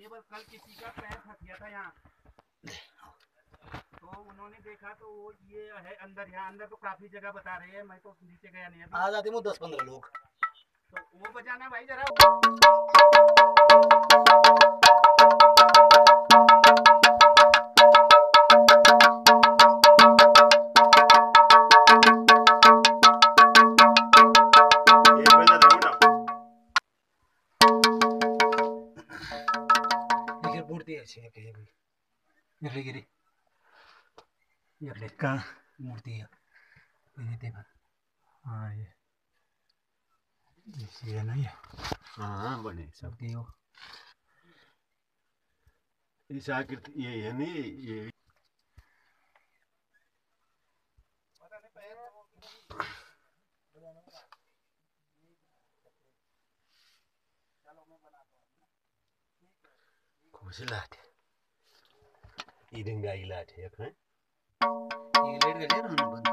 ये बस कल किसी का पैर फंस गया था यहाँ, तो उन्होंने देखा तो वो ये है अंदर, यहाँ अंदर तो काफी जगह बता रहे हैं, मैं तो नीचे गया नहीं अभी। आ जाते वो 10-15 लोग। तो वो बजाना भाई जरा। मूर्ति है गिरी का मूर्ति है हाँ ये नहीं है। हाँ बने सब इस आकृति ये है नहीं ये खुशलाट इधंगा इलाट है ये लेट गए ना